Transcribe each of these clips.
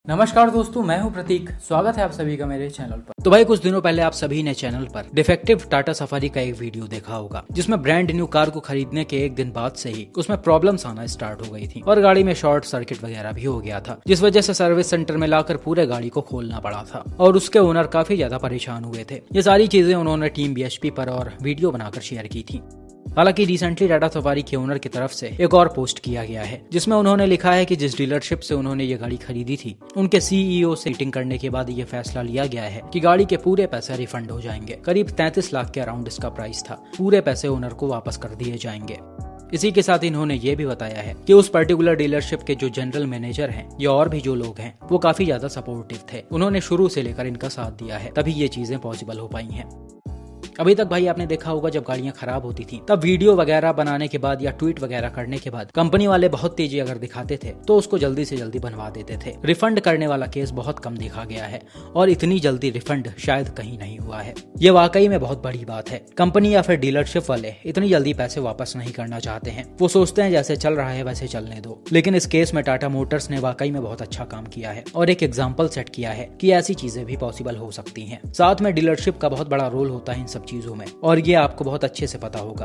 नमस्कार दोस्तों, मैं हूं प्रतीक। स्वागत है आप सभी का मेरे चैनल पर। तो भाई कुछ दिनों पहले आप सभी ने चैनल पर डिफेक्टिव टाटा सफारी का एक वीडियो देखा होगा, जिसमें ब्रांड न्यू कार को खरीदने के एक दिन बाद से ही उसमें प्रॉब्लम्स आना स्टार्ट हो गई थी और गाड़ी में शॉर्ट सर्किट वगैरह भी हो गया था, जिस वजह से सर्विस सेंटर में लाकर पूरे गाड़ी को खोलना पड़ा था और उसके ओनर काफी ज्यादा परेशान हुए थे। ये सारी चीजें उन्होंने टीम BHP पर और वीडियो बनाकर शेयर की थी। हालांकि रिसेंटली टाटा सफारी के ओनर की तरफ से एक और पोस्ट किया गया है, जिसमें उन्होंने लिखा है कि जिस डीलरशिप से उन्होंने ये गाड़ी खरीदी थी, उनके CEO से मीटिंग करने के बाद ये फैसला लिया गया है कि गाड़ी के पूरे पैसे रिफंड हो जाएंगे। करीब 33 लाख के अराउंड इसका प्राइस था। पूरे पैसे ओनर को वापस कर दिए जाएंगे। इसी के साथ इन्होंने ये भी बताया है कि उस पर्टिकुलर डीलरशिप के जो जनरल मैनेजर हैं या और भी जो लोग हैं, वो काफी ज्यादा सपोर्टिव थे। उन्होंने शुरू से लेकर इनका साथ दिया है, तभी ये चीजें पॉसिबल हो पाई हैं। अभी तक भाई आपने देखा होगा, जब गाड़ियां खराब होती थी तब वीडियो वगैरह बनाने के बाद या ट्वीट वगैरह करने के बाद कंपनी वाले बहुत तेजी अगर दिखाते थे तो उसको जल्दी से जल्दी बनवा देते थे। रिफंड करने वाला केस बहुत कम देखा गया है और इतनी जल्दी रिफंड शायद कहीं नहीं हुआ है। ये वाकई में बहुत बड़ी बात है। कंपनी या फिर डीलरशिप वाले इतनी जल्दी पैसे वापस नहीं करना चाहते हैं। वो सोचते हैं जैसे चल रहा है वैसे चलने दो। लेकिन इस केस में टाटा मोटर्स ने वाकई में बहुत अच्छा काम किया है और एक एग्जाम्पल सेट किया है कि ऐसी चीजें भी पॉसिबल हो सकती है। साथ में डीलरशिप का बहुत बड़ा रोल होता है इन सब चीजों में और ये आपको बहुत अच्छे से पता होगा।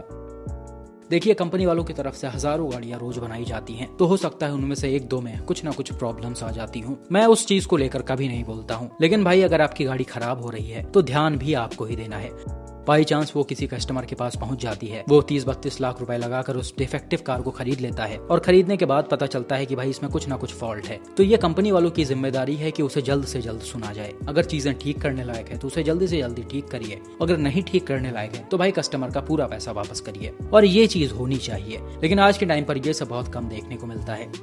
देखिए, कंपनी वालों की तरफ से हजारों गाड़ियां रोज बनाई जाती हैं, तो हो सकता है उनमें से एक दो में कुछ ना कुछ प्रॉब्लम्स आ जाती हूँ। मैं उस चीज को लेकर कभी नहीं बोलता हूँ, लेकिन भाई अगर आपकी गाड़ी खराब हो रही है तो ध्यान भी आपको ही देना है। बाई चांस वो किसी कस्टमर के पास पहुंच जाती है, वो 30-32 लाख रुपए लगाकर उस डिफेक्टिव कार को खरीद लेता है और खरीदने के बाद पता चलता है कि भाई इसमें कुछ ना कुछ फॉल्ट है, तो ये कंपनी वालों की जिम्मेदारी है कि उसे जल्द से जल्द सुना जाए। अगर चीजें ठीक करने लायक है तो उसे जल्दी से जल्दी ठीक करिए। अगर नहीं ठीक करने लायक है तो भाई कस्टमर का पूरा पैसा वापस करिए, और ये चीज होनी चाहिए। लेकिन आज के टाइम पर यह सब बहुत कम देखने को मिलता है।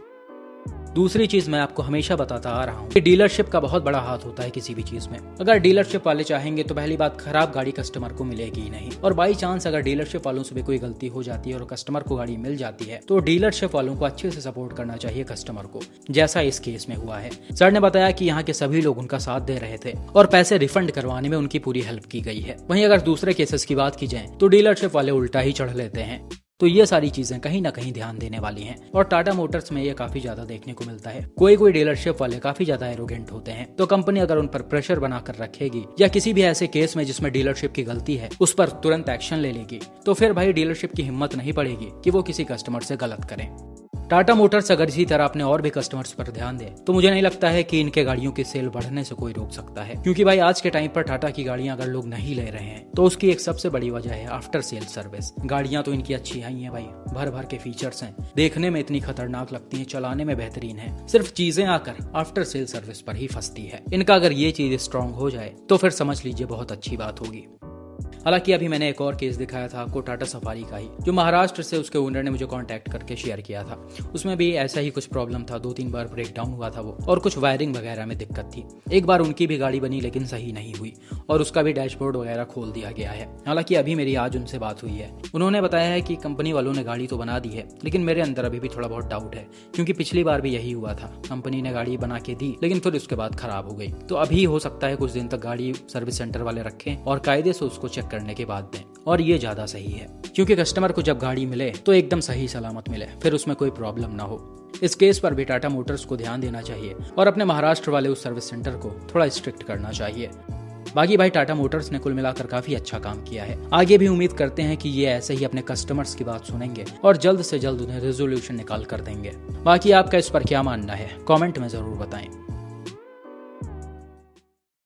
दूसरी चीज मैं आपको हमेशा बताता आ रहा हूँ कि डीलरशिप का बहुत बड़ा हाथ होता है किसी भी चीज में। अगर डीलरशिप वाले चाहेंगे तो पहली बात, खराब गाड़ी कस्टमर को मिलेगी ही नहीं, और बाई चांस अगर डीलरशिप वालों से भी कोई गलती हो जाती है और कस्टमर को गाड़ी मिल जाती है तो डीलरशिप वालों को अच्छे से सपोर्ट करना चाहिए कस्टमर को, जैसा इस केस में हुआ है। सर ने बताया कि यहाँ के सभी लोग उनका साथ दे रहे थे और पैसे रिफंड करवाने में उनकी पूरी हेल्प की गई है। वहीं अगर दूसरे केसेस की बात की जाए तो डीलरशिप वाले उल्टा ही चढ़ लेते हैं। तो ये सारी चीजें कहीं ना कहीं ध्यान देने वाली हैं और टाटा मोटर्स में ये काफी ज्यादा देखने को मिलता है। कोई डीलरशिप वाले काफी ज्यादा एरोगेंट होते हैं, तो कंपनी अगर उन पर प्रेशर बनाकर रखेगी या किसी भी ऐसे केस में जिसमें डीलरशिप की गलती है उस पर तुरंत एक्शन ले लेगी, तो फिर भाई डीलरशिप की हिम्मत नहीं पड़ेगी कि वो किसी कस्टमर से गलत करें। टाटा मोटर्स अगर इसी तरह अपने और भी कस्टमर्स पर ध्यान दे तो मुझे नहीं लगता है कि इनके गाड़ियों की सेल बढ़ने से कोई रोक सकता है, क्योंकि भाई आज के टाइम पर टाटा की गाड़ियां अगर लोग नहीं ले रहे हैं तो उसकी एक सबसे बड़ी वजह है आफ्टर सेल सर्विस। गाड़ियां तो इनकी अच्छी आई हैं भाई, भर भर के फीचर्स हैं, देखने में इतनी खतरनाक लगती हैं, चलाने में बेहतरीन है, सिर्फ चीजें आकर आफ्टर सेल सर्विस पर ही फंसती है। इनका अगर ये चीज स्ट्रांग हो जाए तो फिर समझ लीजिए बहुत अच्छी बात होगी। हालांकि अभी मैंने एक और केस दिखाया था आपको टाटा सफारी का ही, जो महाराष्ट्र से उसके ओनर ने मुझे कांटेक्ट करके शेयर किया था। उसमें भी ऐसा ही कुछ प्रॉब्लम था, 2-3 बार ब्रेक डाउन हुआ था वो, और कुछ वायरिंग वगैरह में दिक्कत थी। एक बार उनकी भी गाड़ी बनी लेकिन सही नहीं हुई और उसका भी डैशबोर्ड वगैरह खोल दिया गया है। हालांकि अभी मेरी आज उनसे बात हुई है, उन्होंने बताया है कि कंपनी वालों ने गाड़ी तो बना दी है, लेकिन मेरे अंदर अभी भी थोड़ा बहुत डाउट है, क्योंकि पिछली बार भी यही हुआ था। कंपनी ने गाड़ी बना के दी लेकिन फिर उसके बाद खराब हो गई। तो अभी हो सकता है कुछ दिन तक गाड़ी सर्विस सेंटर वाले रखें और कायदे से उसको चेक करने के बाद दें, और ये ज्यादा सही है, क्योंकि कस्टमर को जब गाड़ी मिले तो एकदम सही सलामत मिले, फिर उसमें कोई प्रॉब्लम ना हो। इस केस पर भी टाटा मोटर्स को ध्यान देना चाहिए और अपने महाराष्ट्र वाले उस सर्विस सेंटर को थोड़ा स्ट्रिक्ट करना चाहिए। बाकी भाई टाटा मोटर्स ने कुल मिलाकर काफी अच्छा काम किया है। आगे भी उम्मीद करते हैं कि ये ऐसे ही अपने कस्टमर्स की बात सुनेंगे और जल्द से जल्द उन्हें रेजोल्यूशन निकाल कर देंगे। बाकी आपका इस पर क्या मानना है, कमेंट में जरूर बताएं।